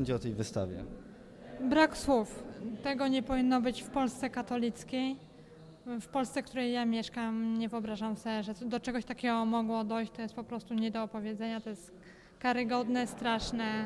sądzi o tej wystawie? Brak słów. Tego nie powinno być w Polsce katolickiej. W Polsce, w której ja mieszkam, nie wyobrażam sobie, że do czegoś takiego mogło dojść. To jest po prostu nie do opowiedzenia. To jest karygodne, straszne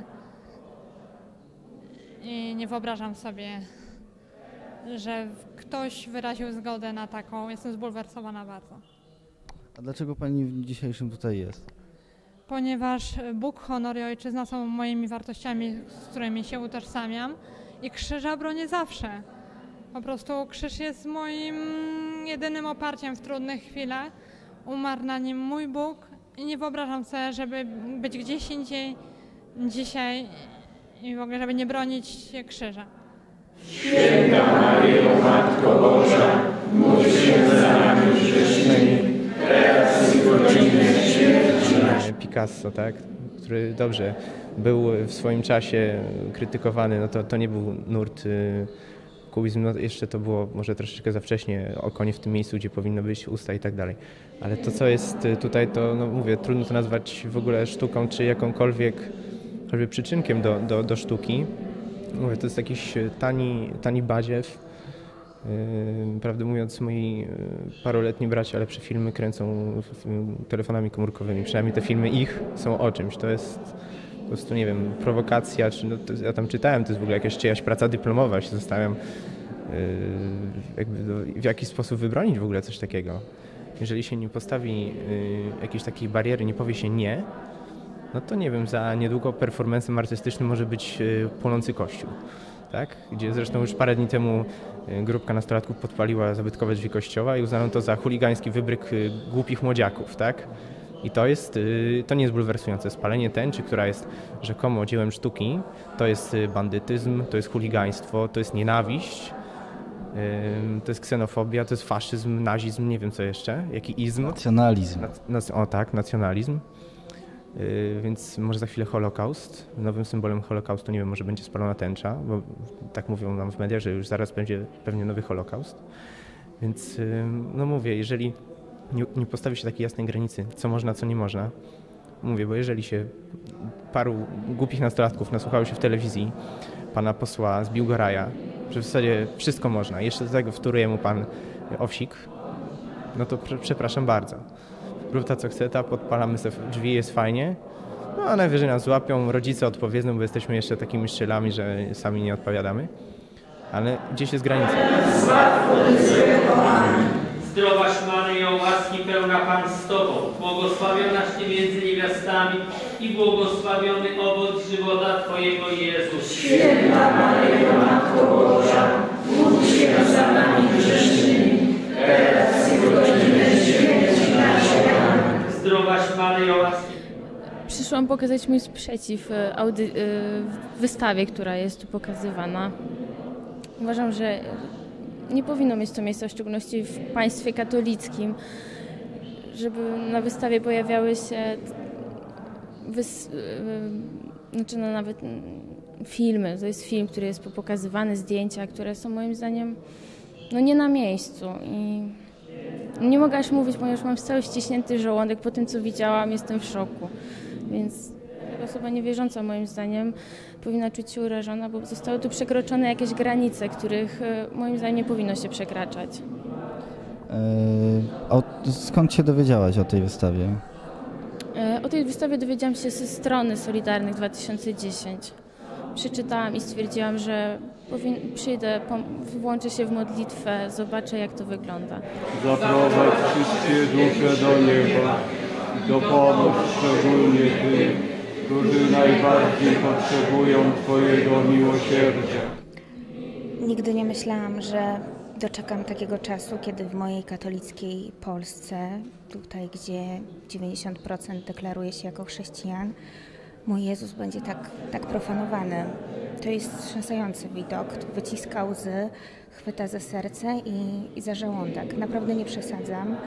i nie wyobrażam sobie, że ktoś wyraził zgodę na taką. Jestem zbulwersowana bardzo. A dlaczego pani w dzisiejszym tutaj jest? Ponieważ Bóg, honor i ojczyzna są moimi wartościami, z którymi się utożsamiam i krzyża bronię zawsze. Po prostu krzyż jest moim jedynym oparciem w trudnych chwilach. Umarł na nim mój Bóg i nie wyobrażam sobie, żeby być gdzieś indziej dzisiaj i w ogóle, żeby nie bronić się krzyża. Święta Maryjo, Matko Boża, módl się za nami grzesznymi, teraz i w godzinę śmierci naszej. Picasso, tak? Który dobrze był w swoim czasie krytykowany, no to nie był nurt kubizm, no jeszcze to było może troszeczkę za wcześnie, oko nie w tym miejscu, gdzie powinno być, usta i tak dalej. Ale to, co jest tutaj, to no mówię, trudno to nazwać w ogóle sztuką, czy jakąkolwiek przyczynkiem do sztuki. Mówię, to jest jakiś tani badziew. Prawdę mówiąc, moi paroletni bracia lepsze filmy kręcą telefonami komórkowymi. Przynajmniej te filmy ich są o czymś. To jest po prostu, nie wiem, prowokacja, czy no, ja tam czytałem, to jest w ogóle jakaś praca dyplomowa, się zastanawiam, w jaki sposób wybronić w ogóle coś takiego. Jeżeli się nie postawi jakiejś takiej bariery, nie powie się nie, no to nie wiem, za niedługo performancem artystycznym może być płonący kościół, tak? Gdzie zresztą już parę dni temu grupka nastolatków podpaliła zabytkowe drzwi kościoła i uznano to za chuligański wybryk głupich młodziaków, tak? I to nie jest bulwersujące. Spalenie tęczy, która jest rzekomo dziełem sztuki, to jest bandytyzm, to jest chuligaństwo, to jest nienawiść, to jest ksenofobia, to jest faszyzm, nazizm, nie wiem co jeszcze, jaki izm. Nacjonalizm. O tak, nacjonalizm. Więc może za chwilę Holokaust. Nowym symbolem Holokaustu, nie wiem, może będzie spalona tęcza, bo tak mówią nam w mediach, że już zaraz będzie pewnie nowy Holokaust. Więc no mówię, jeżeli nie postawi się takiej jasnej granicy, co można, co nie można. Mówię, bo jeżeli się paru głupich nastolatków nasłuchało się w telewizji pana posła z Biłgoraja, że w zasadzie wszystko można, jeszcze do tego wtóruje mu pan Owsik, no to przepraszam bardzo. Rób ta co chce, ta podpalamy sobie drzwi, jest fajnie, no a najwyżej nas złapią, rodzice odpowiedzą, bo jesteśmy jeszcze takimi szczelami, że sami nie odpowiadamy. Ale gdzieś jest granica. Zdrowaś Maryjo, łaski pełna Pan z Tobą, błogosławionaś Ty między niewiastami i błogosławiony owoc żywota Twojego Jezus. Święta Maryjo, Matko Boża, módl się za nami grzesznymi, teraz i w godzinę śmierci naszej. Amen. Zdrowaś Maryjo, łaski. Przyszłam pokazać mój sprzeciw wystawie, która jest tu pokazywana. Uważam, że nie powinno mieć to miejsca, w szczególności w państwie katolickim, żeby na wystawie pojawiały się nawet filmy. To jest film, który jest pokazywany, zdjęcia, które są moim zdaniem nie na miejscu. I nie mogę aż mówić, ponieważ mam cały ściśnięty żołądek po tym, co widziałam, jestem w szoku. Więc osoba niewierząca moim zdaniem powinna czuć się urażona, bo zostały tu przekroczone jakieś granice, których moim zdaniem nie powinno się przekraczać. Skąd się dowiedziałaś o tej wystawie? O tej wystawie dowiedziałam się ze strony Solidarnych 2010. Przeczytałam i stwierdziłam, że przyjdę, włączę się w modlitwę, zobaczę jak to wygląda. Zaprowadź wszystkie dusze do nieba i dopomóż szczególnie tym, którzy najbardziej potrzebują Twojego miłosierdzia. Nigdy nie myślałam, że doczekam takiego czasu, kiedy w mojej katolickiej Polsce, tutaj gdzie 90% deklaruje się jako chrześcijan, mój Jezus będzie tak profanowany. To jest wstrząsający widok, wyciska łzy, chwyta za serce i za żołądek. Naprawdę nie przesadzam.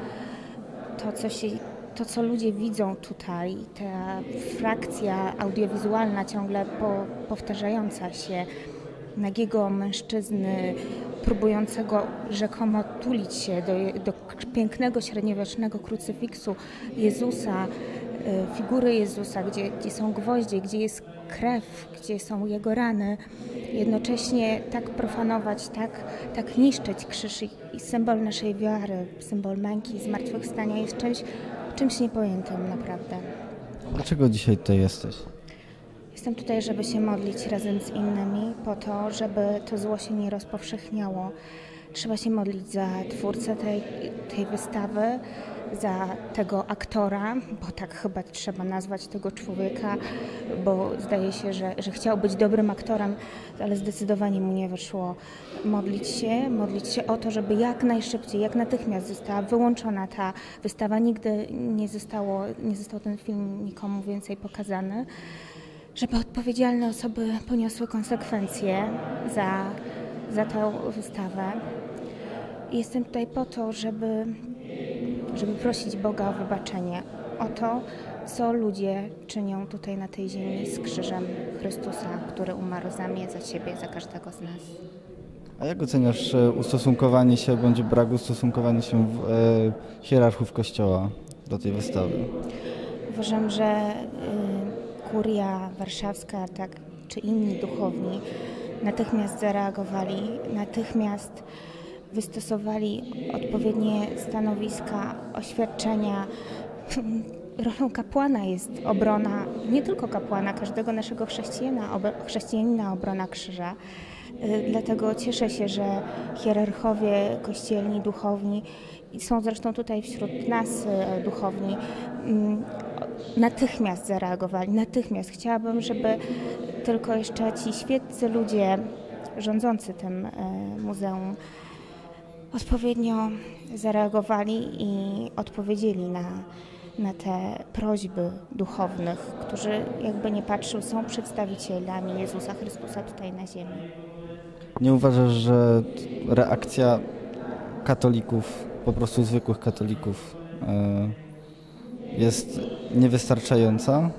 To, co ludzie widzą tutaj, ta frakcja audiowizualna ciągle powtarzająca się, nagiego mężczyzny próbującego rzekomo tulić się do pięknego średniowiecznego krucyfiksu Jezusa, figury Jezusa, gdzie są gwoździe, gdzie jest krew, gdzie są Jego rany, jednocześnie tak profanować, tak niszczyć krzyż i symbol naszej wiary, symbol męki i zmartwychwstania jest czymś niepojętym naprawdę. Dlaczego dzisiaj tutaj jesteś? Jestem tutaj, żeby się modlić razem z innymi po to, żeby to zło się nie rozpowszechniało. Trzeba się modlić za twórcę tej wystawy, za tego aktora, bo tak chyba trzeba nazwać tego człowieka, bo zdaje się, że chciał być dobrym aktorem, ale zdecydowanie mu nie wyszło. Modlić się o to, żeby jak najszybciej, jak natychmiast została wyłączona ta wystawa. Nigdy nie został ten film nikomu więcej pokazany, żeby odpowiedzialne osoby poniosły konsekwencje za tę wystawę. Jestem tutaj po to, żeby prosić Boga o wybaczenie, o to, co ludzie czynią tutaj na tej ziemi z krzyżem Chrystusa, który umarł za mnie, za Ciebie, za każdego z nas. A jak oceniasz ustosunkowanie się, bądź brak ustosunkowania się hierarchów Kościoła do tej wystawy? Uważam, że kuria warszawska, tak, czy inni duchowni natychmiast zareagowali, natychmiast wystosowali odpowiednie stanowiska, oświadczenia. Rolą kapłana jest obrona, nie tylko kapłana, każdego naszego chrześcijanina obrona krzyża. Dlatego cieszę się, że hierarchowie kościelni, duchowni, są zresztą tutaj wśród nas duchowni, natychmiast zareagowali, natychmiast. Chciałabym, żeby tylko jeszcze ci świeccy ludzie rządzący tym muzeum odpowiednio zareagowali i odpowiedzieli na te prośby duchownych, którzy jakby nie patrzył, są przedstawicielami Jezusa Chrystusa tutaj na ziemi. Nie uważasz, że reakcja katolików, po prostu zwykłych katolików, jest niewystarczająca?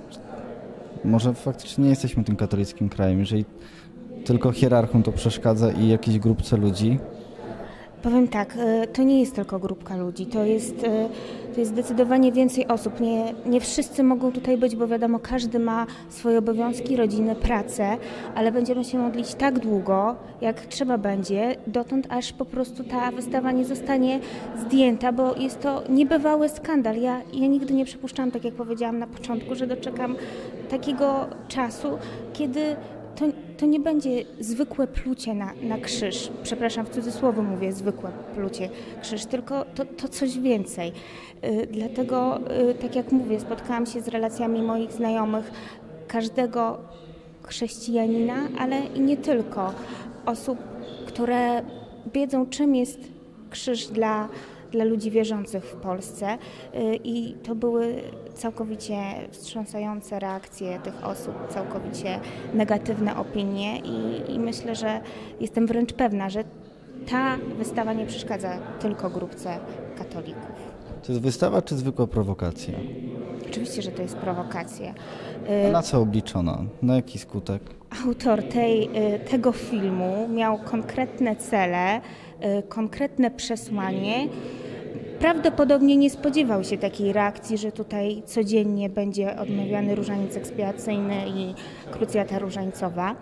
Może faktycznie nie jesteśmy tym katolickim krajem, jeżeli tylko hierarchom to przeszkadza i jakiejś grupce ludzi? Powiem tak, to nie jest tylko grupka ludzi, to jest zdecydowanie więcej osób. Nie wszyscy mogą tutaj być, bo wiadomo, każdy ma swoje obowiązki, rodziny, pracę, ale będziemy się modlić tak długo, jak trzeba będzie, dotąd aż po prostu ta wystawa nie zostanie zdjęta, bo jest to niebywały skandal. Ja nigdy nie przypuszczałam, tak jak powiedziałam na początku, że doczekam takiego czasu, kiedy to nie będzie zwykłe plucie na krzyż. Przepraszam, w cudzysłowie mówię zwykłe plucie krzyż, tylko to coś więcej. Dlatego, tak jak mówię, spotkałam się z relacjami moich znajomych, każdego chrześcijanina, ale i nie tylko. Osób, które wiedzą, czym jest krzyż dla ludzi wierzących w Polsce i to były całkowicie wstrząsające reakcje tych osób, całkowicie negatywne opinie i myślę, że jestem wręcz pewna, że ta wystawa nie przeszkadza tylko grupce katolików. To jest wystawa czy zwykła prowokacja? Oczywiście, że to jest prowokacja. A na co obliczona? Na jaki skutek? Autor tego filmu miał konkretne cele, konkretne przesłanie. Prawdopodobnie nie spodziewał się takiej reakcji, że tutaj codziennie będzie odmawiany różaniec ekspiacyjny i krucjata różańcowa,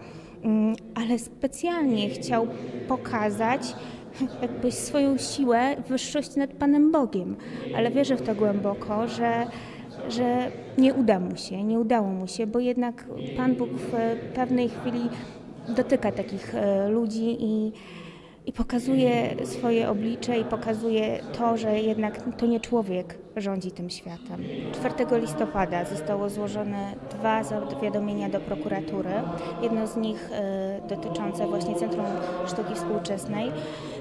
ale specjalnie chciał pokazać jakby swoją siłę, wyższość nad Panem Bogiem, ale wierzę w to głęboko, że nie udało mu się, bo jednak Pan Bóg w pewnej chwili dotyka takich ludzi i pokazuje swoje oblicze i pokazuje to, że jednak to nie człowiek rządzi tym światem. 4 listopada zostało złożone 2 zawiadomienia do prokuratury. Jedno z nich dotyczące właśnie Centrum Sztuki Współczesnej,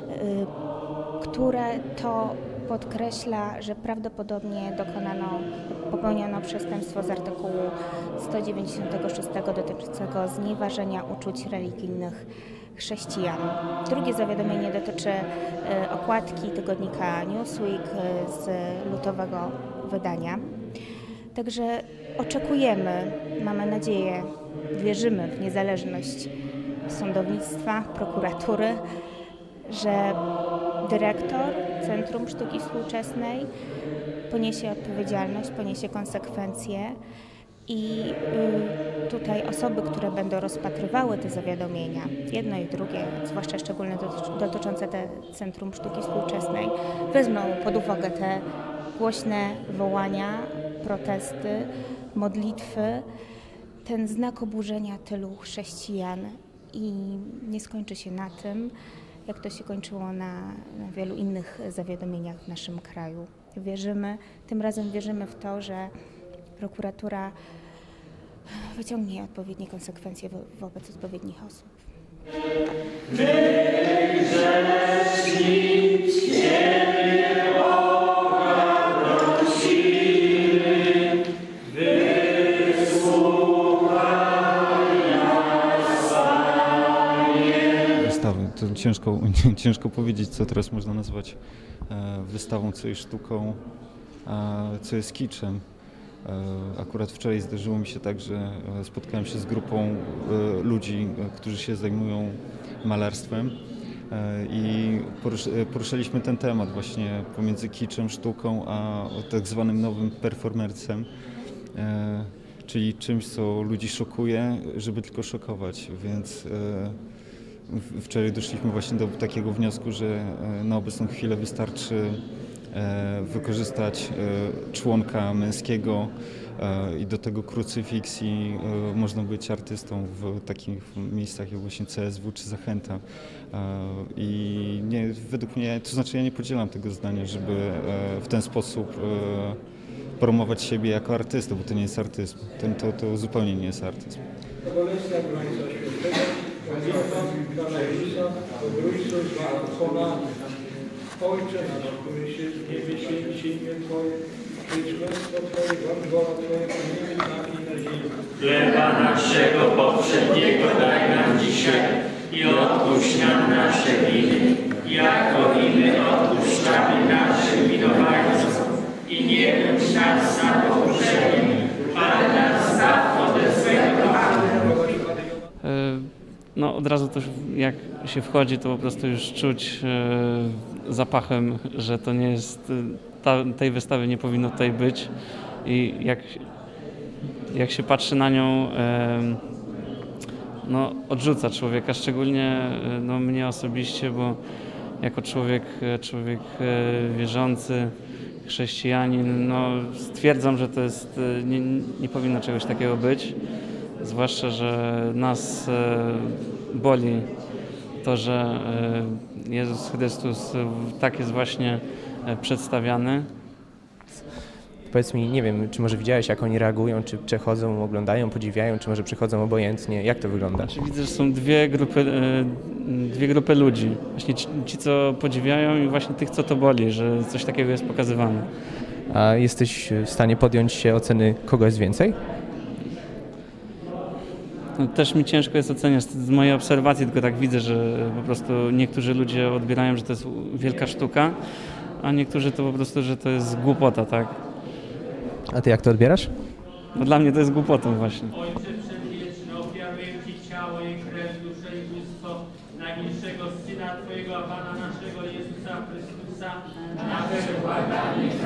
które to podkreśla, że prawdopodobnie popełniono przestępstwo z artykułu 196 dotyczącego znieważenia uczuć religijnych chrześcijan. Drugie zawiadomienie dotyczy okładki tygodnika Newsweek z lutowego wydania. Także oczekujemy, mamy nadzieję, wierzymy w niezależność sądownictwa, prokuratury, że dyrektor Centrum Sztuki Współczesnej poniesie odpowiedzialność, poniesie konsekwencje I tutaj osoby, które będą rozpatrywały te zawiadomienia, jedno i drugie, zwłaszcza szczególnie dotyczące te Centrum Sztuki Współczesnej, wezmą pod uwagę te głośne wołania, protesty, modlitwy, ten znak oburzenia tylu chrześcijan i nie skończy się na tym, jak to się kończyło na wielu innych zawiadomieniach w naszym kraju. Tym razem wierzymy w to, że prokuratura wyciągnie odpowiednie konsekwencje wobec odpowiednich osób. To ciężko powiedzieć, co teraz można nazwać wystawą, co jest sztuką, a co jest kiczem. Akurat wczoraj zdarzyło mi się tak, że spotkałem się z grupą ludzi, którzy się zajmują malarstwem i poruszaliśmy ten temat właśnie pomiędzy kiczem, sztuką, a tak zwanym nowym performercem, czyli czymś, co ludzi szokuje, żeby tylko szokować, więc wczoraj doszliśmy właśnie do takiego wniosku, że na obecną chwilę wystarczy wykorzystać członka męskiego i do tego krucyfiks i można być artystą w takich miejscach jak właśnie CSW czy Zachęta. I nie, według mnie, to znaczy ja nie podzielam tego zdania, żeby w ten sposób promować siebie jako artystę, bo to nie jest artyzm. To zupełnie nie jest artyzm. Ojcze nasz, który się w niebie, święci się imię Twoje, przyjdź królestwo Twoje, bądź wola Twoja, na niebie, tak i na ziemi. Chleba naszego poprzedniego daj nam dzisiaj i odpuść nam nasze winy, jako i my odpuszczamy naszym winowajcom. I nie bądź nas na pokuszenie, ale nas zbaw ode złego. No od razu to jak się wchodzi, to po prostu już czuć zapachem, że to nie jest, tej wystawy nie powinno tutaj być i jak się patrzy na nią, no odrzuca człowieka, szczególnie no, mnie osobiście, bo jako człowiek wierzący, chrześcijanin, no stwierdzam, że to jest, nie powinno czegoś takiego być. Zwłaszcza, że nas boli to, że Jezus Chrystus tak jest właśnie przedstawiany. Powiedz mi, nie wiem, czy może widziałeś, jak oni reagują, czy przechodzą, oglądają, podziwiają, czy może przychodzą obojętnie? Jak to wygląda? Widzę, że są dwie grupy ludzi. Właśnie ci, co podziwiają i właśnie tych, co to boli, że coś takiego jest pokazywane. A jesteś w stanie podjąć się oceny, kogo jest więcej? No, też mi ciężko jest oceniać z mojej obserwacji, tylko tak widzę, że po prostu niektórzy ludzie odbierają, że to jest wielka sztuka, a niektórzy to po prostu, że to jest głupota, tak? A ty jak to odbierasz? No, dla mnie to jest głupotą właśnie. Ojcze Przedwieczny, ofiaruję Ci ciało i krew, duszę i bóstwo najmilszego Syna Twojego, a Pana naszego Jezusa Chrystusa, na przebłaganie